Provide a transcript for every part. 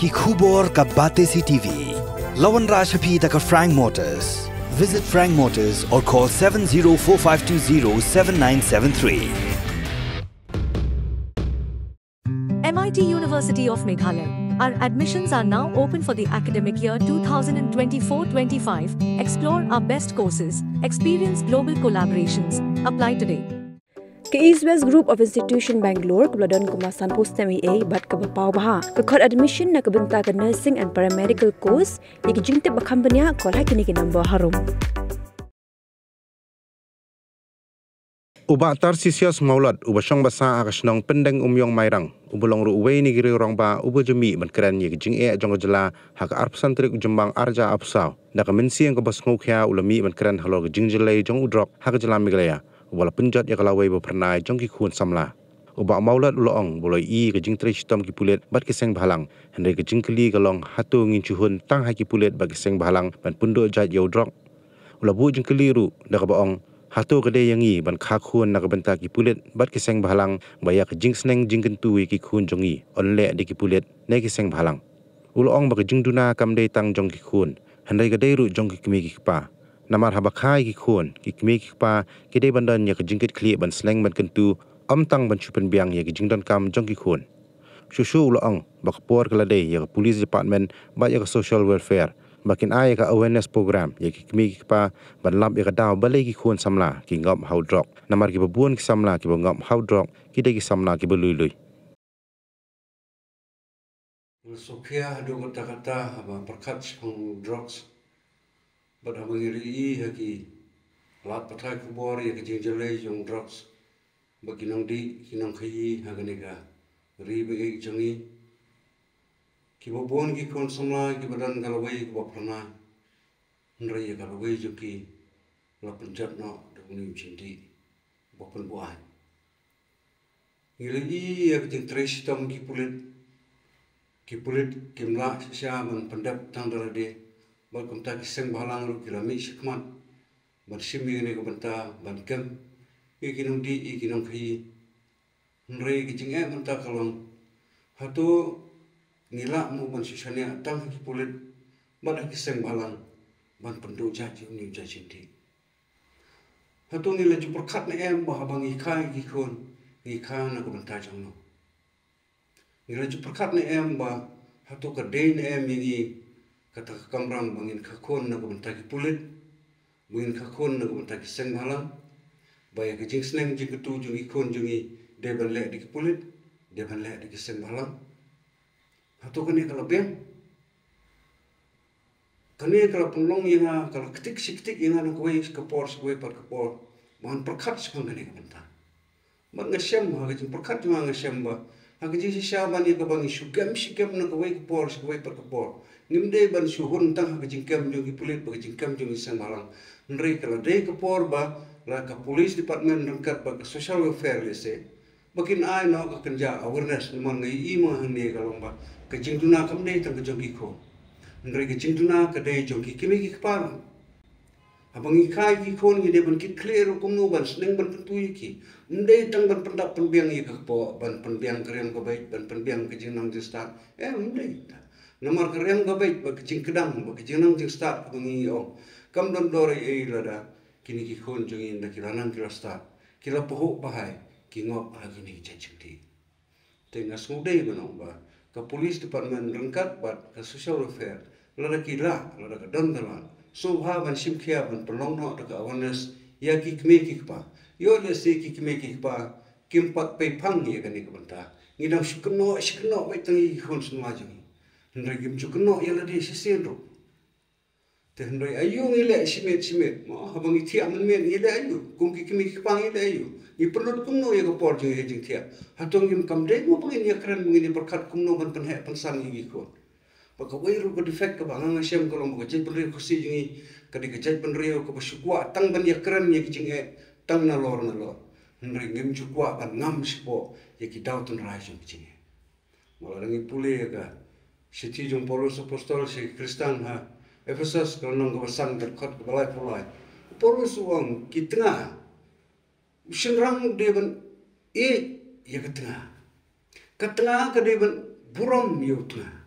ki khubor ka Bate CTV. Lawan Rashaphi da ka Frank Motors. Visit Frank Motors or call 7045207973. MIT University of Meghalaya. Our admissions are now open for the academic year 2024-25. Explore our best courses, experience global collaborations. Apply today. Ke East West Group of Institution Bangalore kebeladaan kemasan post MA bat ke berpau baha ke kod admission nak kebenta ke nursing and paramedical course yang jingtip bakambanya kol hai kini ke number harum. Uba Tarsisius Maulad uba syong basa akasnong pendeng umyong mairang ubulong ruway ni giri orang ba uba jemi menkeren ye jing jong jela hak arpsan trik jembang arja apsaw na kamensi ang kabas ngokya ulami menkeren halo jing jelai jong udrok hak jela miglaya wala penjat ya kalawai ba pernai jong ki khun samla uba Maulad uloong boloi i jing tri sistem ki pulet bat ki seng bhalang hande jing kli kalong hatu ngin chuhun tang ha ki pulet ba ki seng bhalang ban pundo jat ya udrok ula bu jing keliru da ka baong hatu kede yangi ban khakhuan nak benta ki pulet bat ki seng bhalang baya ki jing sneng jing kentu ki khun jongi onle de ki pulet ne ki seng bhalang ulong ba ki jing duna kamde tang jong ki khun handai kede ru jong ki kmi ki pa namar haba khai ki khun ki kmi ki pa kede bandan ya ki jing ket khli ban sneng ban kentu tang ban chupen biang ya ki jing don kam jong ki khun shushu ulong ba por kala de ya police department ba ya social welfare makin ai ka awareness program ye ki kmi ki pa ban lap ye ka daw balai ki khun samla ki ngam how drop namar ki babuan ki samla ki ngam how drop ki de ki samla ki belui lui Sofia do kata-kata apa perkat peng drugs pada mengiri haki lat patai kubor ye ki jele jong drugs bagi nang di kinang khayi haganega ribe ki jangi ki bobon ki kon samla ki badan galawai ki bapana nrai galawai joki la penjat no duni cindi bopan buai ngili ya ki tres tam ki pulit kimla sya man pendap tang dalade bal kumta ki seng balang ru kilami sikmat ban simi ne ko banta ban kem ki nung di ki nung khai nrai ki jinga banta kalong hatu nila mu ban susania tang ki pulit ban ki seng balang ban pendu jaji ni jajindi hatu nila ju perkat na em bah bang ikai ki kon ikai na ko banta jangno nila ju perkat na em bah hatu ka dei na em ni kata kamram bangin ka kon na ko banta ki pulit bangin ka kon na ko banta ki seng balang baya ki jing sneng jing ketu jung ikon jungi de ban le di ki pulit de ban le di ki seng balang hatu kani kalau bem kani kalau penglong yang kalau ketik siktik yang nak kuai kepor kuai par kepor bahan perkat sepang kani kebenta mat ngasem ha kajing perkat cuma ngasem ba ha kajing sisa ban ye kabang sugam nak kuai kepor kuai par kepor nimde ban suhun tang ha kajing kem jungi pulit ba kajing kem jungi seng balang nrei kalau de kepor ba la ka police department rangkat ba social welfare lese bakin ai no ka kenja awareness man ngai i ma hne kalong ba ka jingduna kam dei tang ka jogi ko ndre ka jingduna ka dei jogi kimi ki par abang i kai ki kon ngi de ban ki clear kum no ban sneng ban tu ki ndei tang ban pendap penbiang i ka po ban penbiang krem ka bai ban penbiang ka jingnang ji start ndei nomor krem ka bai ba ka jing kedang ba ka jingnang ji start ngi o kam don dore e lada kini ki kon jongi nda kilanang kila start kila poho bahai ki ngop ha kini ki chachindi tenga sudai banong ba ka police department rangkat bat ka social welfare lada kila lada ka dandalan so ha ban simkhia ban pelong no ka awareness ya ki kme ki pa yo le se ki kme ki pa kimpat pe phang ye kani ka banta ngidam shikno bai tangi khon sunwa jongi ndra gim chukno ya ladi sisendo Tendoi ayu ngile simet mo habang itia men ngile ayu kum ki kimi pang ngile ayu ni perlu kumno ya ko por jing hejing tia hatong gim kam de mo bangin ya keren mungin berkat kumno ban pen he pensang gi ko baka wairu ko defect ka bang ngasem ko long ko jai penri ko si jingi kadi ka jai penri ko besukwa tang ban ya keren ya ki jinge tang na lor ndri ngim chukwa ban ngam sipo ya ki daw tun rai jing jinge mo rangi pule ka siti jong Paulus apostol si Kristan ha Efesus kalau nong kebasan terkot kebalai pulai. Paulus uang kita senrang dia ban ya ketengah. Ketengah ke dia ban buram ya tengah.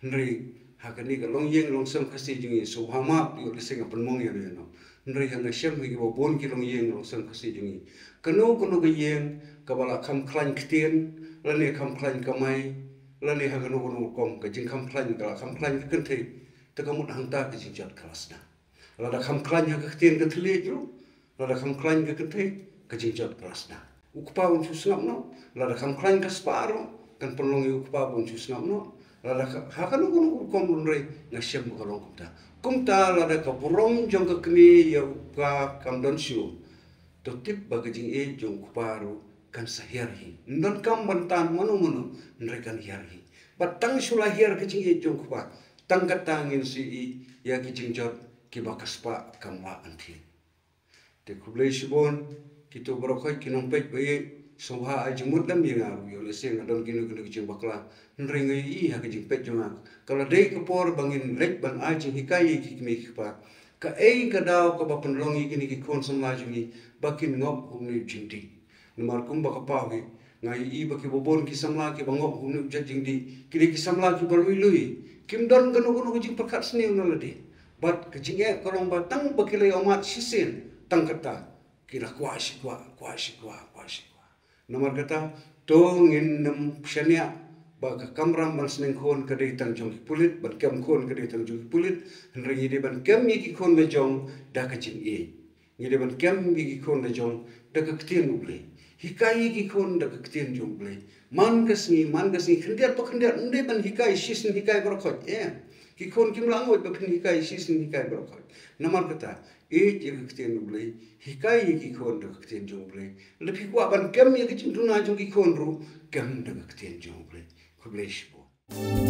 nri hakani ka long yeng long sam khasi jungi subhama pi leseng penmong ya no nri hang shem hi bo bon ki long yeng long sam khasi jungi kanu kanu ga yeng ka bala kham khlan ktien lani kham khlan kamai lani haganu kanu kom ka jing kham khlan ka kham khlan ka kente ta kamut hang ta ka jing jat kelas na lada kham khlan ya ka ktien ka thli ju lada kham khlan ka kente ka jing jat kelas na ukpa un chu snap no lada kham khlan ka sparo kan penlong yu ukpa un chu snap no lada hakanu kanu kom nri ngasem ka long kumta lada ka burong jong ka kmi ya ka kam don shu to tip bagajing e jong kuparu kan sahirhi ndon kam bantan manu nre kan hirhi batang sula hir ka jing e jong kupa tang ka tangin si i ya ki jing jot ki bakaspa kamwa anthi te kublai shibon ki to brokhoi ki nom pek be soha a jimut lam yinga yo le seng adon kinu kinu jing bakla nre ngai i ha ki jing pek jong kalau dei ka por bangin lek ban a jing hikai ki mi pa ka ei ka dau ka ba penlongi kini ki kon som la jungi bakin ngop hum ni jingdi numar kum ba ka pa wi ngai i ba ki bobon ki samla ki bangop hum ni jingdi kini ki samla ki balui lui kim don kanu kanu jing perkat sni no ladi bat ke jinge kolong ba tang ba ki le omat sisin tang kata kira kwa shi kwa numar kata tongin nam shania ba ka kamram ban sneng khon ka dei tang jong pulit ban kem khon ka dei tang jong pulit nri de ban kem mi ki khon me jong da ka jing e ni de ban kem mi ki khon me jong da ka ktien uble hikai ki khon da ka ktien jong ble man ka sni khndiat pa khndiat nde ban hikai shisin hikai bro khot ki khon kim lang oi ba khin hikai shisin hikai bro khot namar kata e je ka ktien uble hikai ki khon da ka ktien jong ble lepi kwa ban kem mi ki jing tuna jong ki khon ru kem da ka ktien jong ble Kublai Shibon.